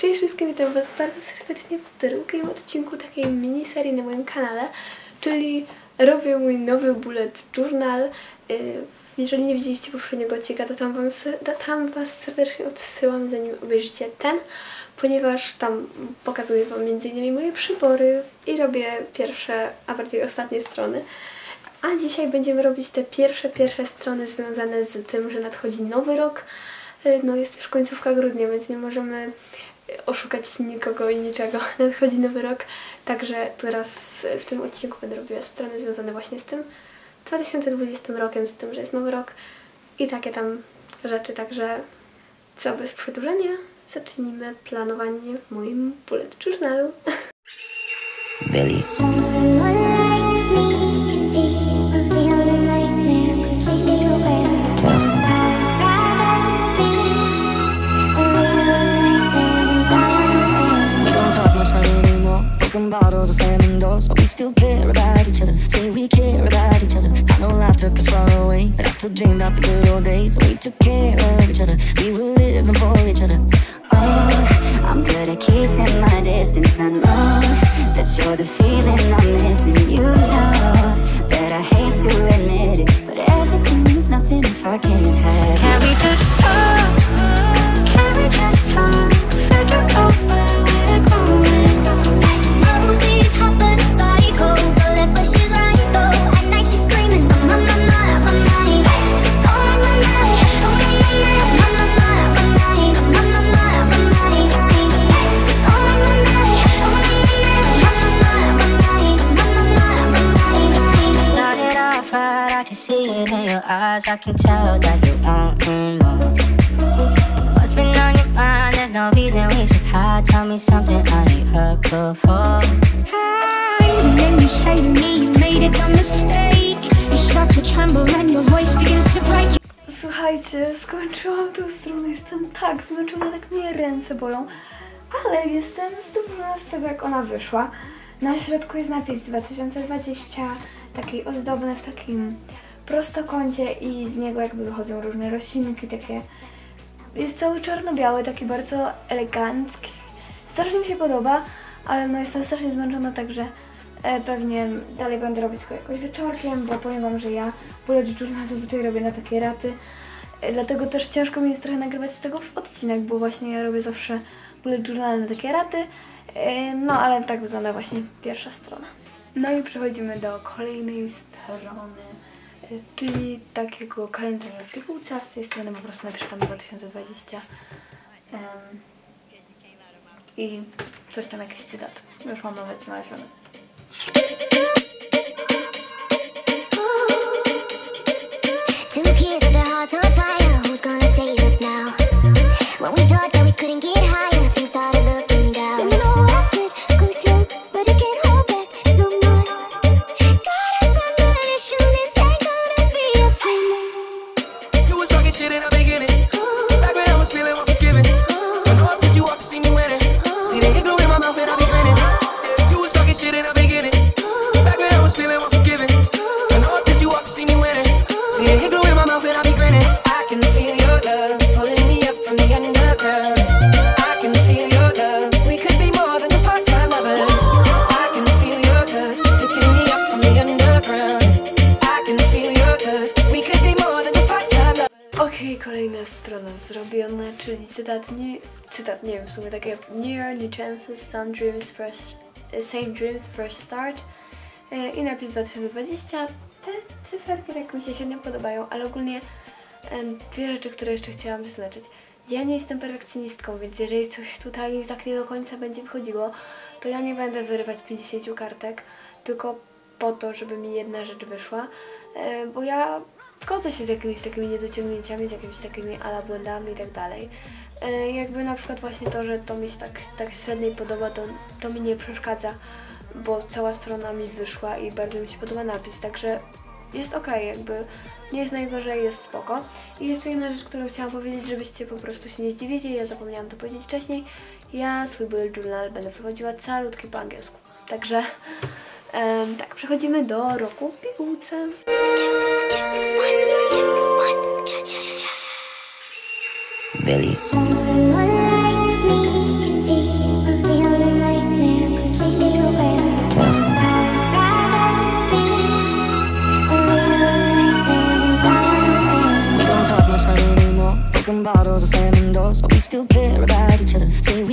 Cześć wszystkim, witam Was bardzo serdecznie w drugim odcinku takiej miniserii na moim kanale, czyli robię mój nowy bullet journal. Jeżeli nie widzieliście poprzedniego odcinka, to tam Was serdecznie odsyłam, zanim obejrzycie ten, ponieważ tam pokazuję Wam m.in. moje przybory i robię pierwsze, a bardziej ostatnie strony. A dzisiaj będziemy robić te pierwsze strony związane z tym, że nadchodzi nowy rok. No jest już końcówka grudnia, więc nie możemy oszukać nikogo i niczego. Nadchodzi nowy rok, także teraz w tym odcinku będę robiła strony związane właśnie z tym 2020 rokiem, z tym, że jest nowy rok i takie tam rzeczy, także co, bez przedłużenia zacznijmy planowanie w moim bullet journalu. Bottles of slamming doors, but we still care about each other. Say we care about each other. I know life took us far away, but I still dream about the good old days when we took care of each other. We were living for each other. Oh, I'm good at keeping my distance. I know that you're the feeling I'm missing. You know that I hate to admit it, but everything means nothing if I can't have it. Can we just talk? Can we just talk? Figure out where we're going. She's hot but a psycho, so left but she's right though. At night she's screaming on my mind, on my mind, on my mind, on my mind, on my mind, on my mind, on my mind, on my mind. Started off right, I can see it in your eyes. I can tell that you want more. What's been on your mind? There's no reason we should hide. Tell me something I ain't heard before. And then you say to me you made it a mistake. You start to tremble and your voice begins to break. Słuchajcie, skończyłam tą stronę, jestem tak zmęczona, tak mnie ręce bolą, ale jestem zadowolona z tego, jak ona wyszła. Na środku jest napis 2020, taki ozdobny w takim prostokącie i z niego jakby wychodzą różne roślinki, takie. Jest cały czarno-biały, taki bardzo elegancki. Strasznie mi się podoba, ale no jestem strasznie zmęczona, także pewnie dalej będę robić go jakoś wieczorkiem, bo powiem Wam, że ja bullet journal zazwyczaj robię na takie raty. Dlatego też ciężko mi jest trochę nagrywać z tego w odcinek, bo właśnie ja robię zawsze bullet journal na takie raty. No ale tak wygląda właśnie pierwsza strona. No i przechodzimy do kolejnej strony, czyli takiego kalendarza w pigułce. Z tej strony po prostu napiszę tam 2020 i coś tam, jakiś cytat. Już mam nawet znaleziony. Two kids with their hearts on fire. Who's gonna save us now? When we thought that we couldn't get higher, things started looking down. You know I said go slow, but it can't hold back no more. Got a premonition, this ain't gonna be a thing. You was talking shit in the beginning, back when I was feeling unforgiving. I know I miss you up to see me winning. See the hit glue in my mouth and I be grinning. You was talking shit in the beginning, back when I was feeling unforgiving. I know I miss you up to see me winning. See the hit glue in my mouth and I be grinning. I can feel your love pulling me up from the underground. I can feel your love. We could be more than just part-time lovers. I can feel your touch picking me up from the underground. I can feel your touch. We could be more than just part-time lovers. Okej, kolejna strona zrobiona, czyli cytat, nie wiem, w sumie takie Near new chances, same dreams fresh start i napis 2020. Te cyferki tak mi się średnio podobają, ale ogólnie dwie rzeczy, które jeszcze chciałam zaznaczyć. Ja nie jestem perfekcjonistką, więc jeżeli coś tutaj tak nie do końca będzie wychodziło, to ja nie będę wyrywać 50 kartek, tylko po to, żeby mi jedna rzecz wyszła, bo ja godzę się z jakimiś takimi niedociągnięciami, z jakimiś takimi ala błędami i tak dalej. Jakby na przykład właśnie to, że to mi się tak średnio podoba, to mi nie przeszkadza, bo cała strona mi wyszła i bardzo mi się podoba napis, także jest okej, jakby nie jest najgorzej, jest spoko. I jeszcze jedna rzecz, którą chciałam powiedzieć, żebyście po prostu się nie zdziwili, ja zapomniałam to powiedzieć wcześniej, ja swój bullet journal będę prowadziła calutki po angielsku, także tak, przechodzimy do roku w pigułce. Billy. Someone like me can be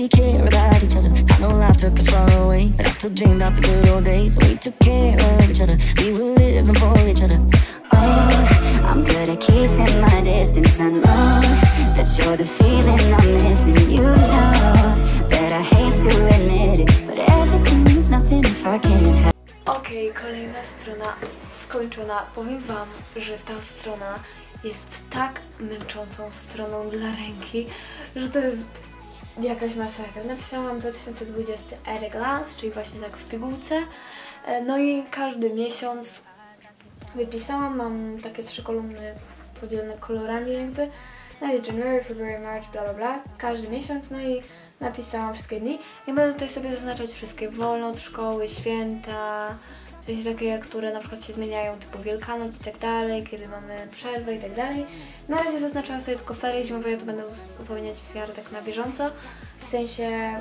care about each other. I know life took us far away, but I still dream about the good old days when we took care of each other. We were living for each other. Oh, I'm good at keeping my distance. I know that you're the feeling I'm missing. You know that I hate to admit it, but everything means nothing if I can't have. Okej, kolejna strona skończona. Powiem wam, że ta strona jest tak męczącą stroną dla ręki, że to jest jakaś masakra. Napisałam 2020 at a glance, czyli właśnie tak w pigułce. No i każdy miesiąc wypisałam, mam takie 3 kolumny podzielone kolorami jakby. No i January, February, March, bla bla bla, każdy miesiąc, no i napisałam wszystkie dni i będę tutaj sobie zaznaczać wszystkie wolne od szkoły, święta, w sensie takie, które na przykład się zmieniają, typu Wielkanoc i tak dalej, kiedy mamy przerwę i tak dalej. Na razie zaznaczyłam sobie tylko ferie zimowe, ja to będę uzupełniać w miarę tak na bieżąco, w sensie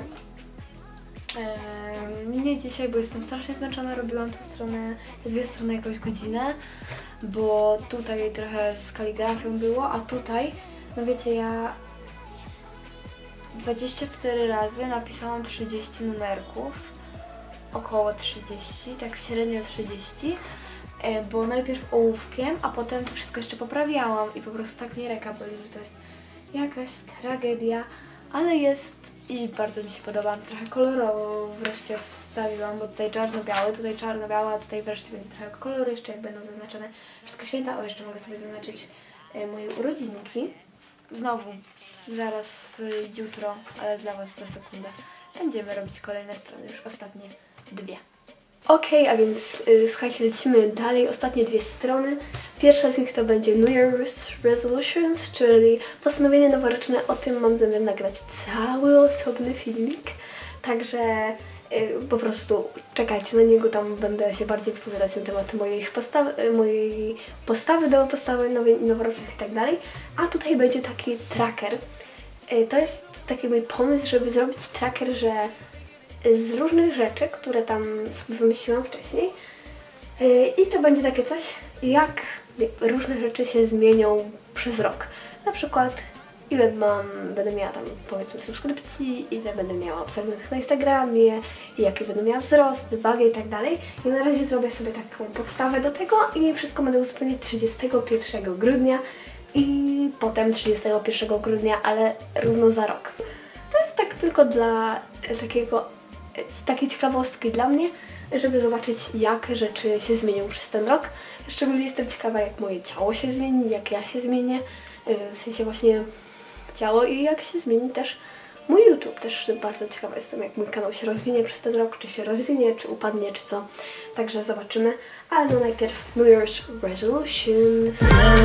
nie dzisiaj, bo jestem strasznie zmęczona, robiłam tą stronę, te 2 strony jakąś godzinę, bo tutaj trochę z kaligrafią było, a tutaj, no wiecie, ja 24 razy napisałam 30 numerków, około 30, tak średnio 30, bo najpierw ołówkiem, a potem to wszystko jeszcze poprawiałam i po prostu tak mnie ręka boli, że to jest jakaś tragedia, ale jest i bardzo mi się podoba. Trochę kolorowo wreszcie wstawiłam, bo tutaj czarno-białe, a tutaj wreszcie będzie trochę koloru, jeszcze jak będą zaznaczone wszystkie święta. O, jeszcze mogę sobie zaznaczyć moje urodzinki. Znowu, zaraz jutro, ale dla was za sekundę. Będziemy robić kolejne strony, już ostatnie 2. Okej, a więc słuchajcie, lecimy dalej. Ostatnie 2 strony. Pierwsza z nich to będzie New Year's Resolutions, czyli postanowienie noworoczne. O tym mam zamiar nagrać cały osobny filmik. Także po prostu czekajcie na niego, tam będę się bardziej wypowiadać na temat mojej postawy do postawy noworocznych i tak dalej. A tutaj będzie taki tracker. To jest taki mój pomysł, żeby zrobić tracker, że z różnych rzeczy, które tam sobie wymyśliłam wcześniej. I to będzie takie coś, jak różne rzeczy się zmienią przez rok. Na przykład ile będę miała tam, powiedzmy, subskrypcji, ile będę miała obserwujących na Instagramie, jaki będę miała wzrost, wagę i tak dalej. I na razie zrobię sobie taką podstawę do tego i wszystko będę uzupełniać 31 grudnia i potem 31 grudnia, ale równo za rok. To jest tak tylko dla takiej ciekawostki dla mnie, żeby zobaczyć, jak rzeczy się zmienią przez ten rok. Szczególnie jestem ciekawa, jak moje ciało się zmieni, jak ja się zmienię, w sensie właśnie ciało i jak się zmieni też mój YouTube. Też bardzo ciekawa jestem, jak mój kanał się rozwinie przez ten rok, czy się rozwinie, czy upadnie, czy co. Także zobaczymy. Ale no najpierw New Year's Resolutions.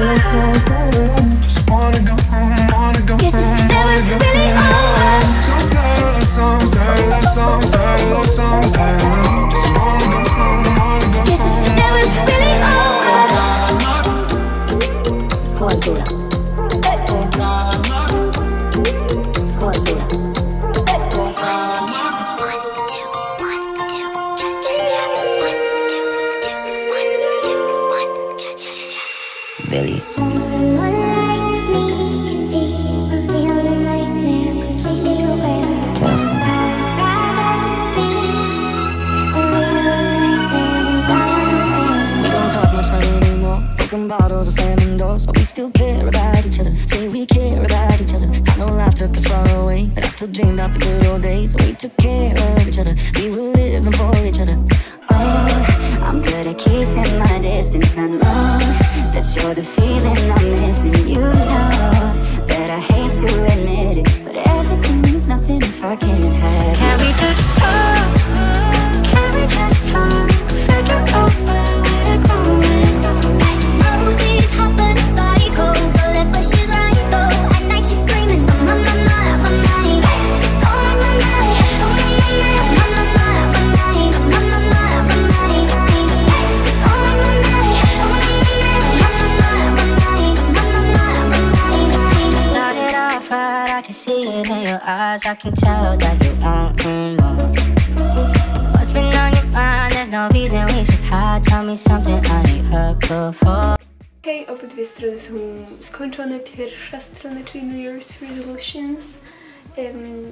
Bottles and slamming doors, but we still care about each other. Say we care about each other. I know life took us far away, but I still dream about the good old days when we took care of each other. We were living for each other. Oh, I'm good at keeping my distance. I know that you're the feeling I'm missing. You know that I hate to admit it, but everything means nothing if I can't have it. Can we just talk? Can we just talk? Figure out where we're going. She's hot but a psycho, so left but she's right though. At night she's screaming, oh my, my, my, my mind. Oh my, my, my, oh my, my, my, my, my, my, my, my, my, my, my, my. Oh my, my, oh my, my, my, my, my, my. Started off right, I can see it in your eyes. I can tell that you want me more. What's been on your mind? There's no reason we should hide. Tell me something I ain't heard before. Okej, obydwie strony są skończone. Pierwsza strona, czyli New Year's Resolutions.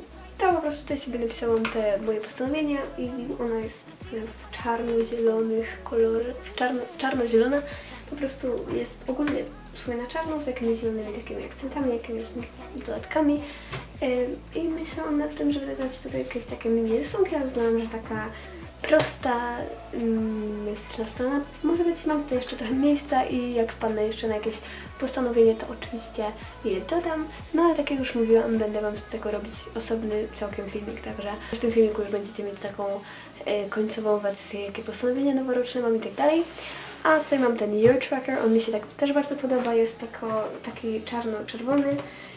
tak po prostu tutaj sobie napisałam te moje postanowienia i ona jest w czarno-zielonych kolorach, czarno-zielona, po prostu jest ogólnie w sumie na czarno z jakimiś zielonymi takimi akcentami, jakimiś dodatkami i myślałam nad tym, żeby dodać tutaj jakieś takie mini rysunki, ale uznałam, że taka prosta jest strona może być, mam tutaj jeszcze trochę miejsca i jak wpadnę jeszcze na jakieś postanowienie, to oczywiście je dodam, no ale tak jak już mówiłam, będę Wam z tego robić osobny całkiem filmik, także w tym filmiku już będziecie mieć taką końcową wersję, jakie postanowienia noworoczne mam i tak dalej. A tutaj mam ten Year Tracker, on mi się tak też bardzo podoba, jest taki czarno-czerwony.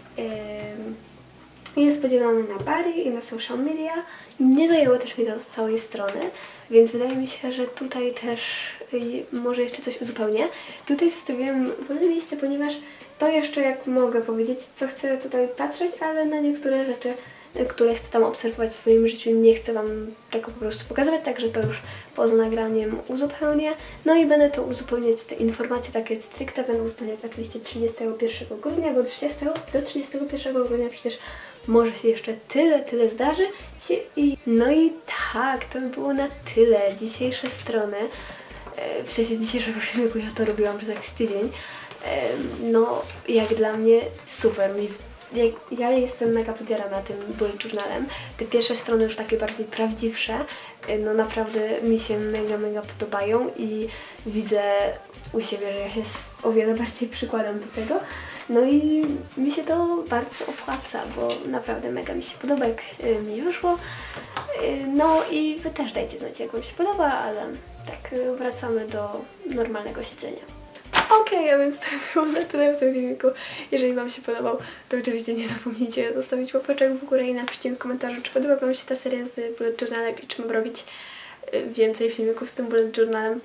Jest podzielony na bary i na social media. Nie zajęło też mi to z całej strony, więc wydaje mi się, że tutaj też może jeszcze coś uzupełnię. Tutaj zostawiłam wolne miejsce, ponieważ to jeszcze, jak mogę powiedzieć, co chcę tutaj patrzeć, ale na niektóre rzeczy, które chcę tam obserwować w swoim życiu, nie chcę Wam tego po prostu pokazywać, także to już poza nagraniem uzupełnię. No i będę to uzupełniać, te informacje takie stricte będę uzupełniać oczywiście 31 grudnia, bo do 31 grudnia przecież może się jeszcze tyle zdarzy. No i tak, to by było na tyle. Dzisiejsze strony, w sensie z dzisiejszego filmiku ja to robiłam przez jakiś tydzień. No, jak dla mnie super. Ja jestem mega podjarana tym bullet journalem. Te pierwsze strony już takie bardziej prawdziwsze, no naprawdę mi się mega podobają i widzę u siebie, że ja się o wiele bardziej przykładam do tego. No i mi się to bardzo opłaca, bo naprawdę mega mi się podoba, jak mi wyszło. No i Wy też dajcie znać, jak Wam się podoba, ale tak wracamy do normalnego siedzenia. Okej, a więc to było na tyle w tym filmiku. Jeżeli Wam się podobał, to oczywiście nie zapomnijcie zostawić łapeczek w górę i napiszcie w komentarzu, czy podoba Wam się ta seria z bullet journalem i czy mam robić więcej filmików z tym bullet journalem.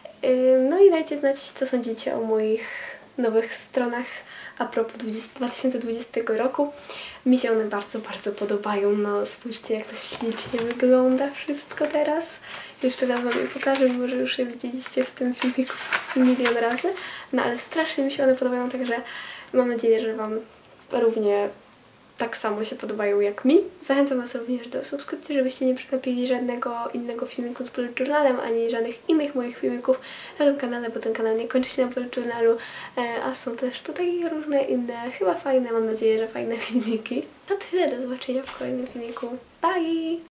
No i dajcie znać, co sądzicie o moich nowych stronach a propos 2020 roku. Mi się one bardzo podobają. No spójrzcie, jak to ślicznie wygląda wszystko teraz. Jeszcze raz Wam je pokażę, mimo że już je widzieliście w tym filmiku milion razy. No ale strasznie mi się one podobają, także mam nadzieję, że Wam równie tak samo się podobają jak mi. Zachęcam Was również do subskrypcji, żebyście nie przegapili żadnego innego filmiku z bullet journalem, ani żadnych innych moich filmików na tym kanale, bo ten kanał nie kończy się na bullet journalu, a są też tutaj różne inne, chyba fajne, mam nadzieję, że fajne filmiki. To tyle, do zobaczenia w kolejnym filmiku. Bye!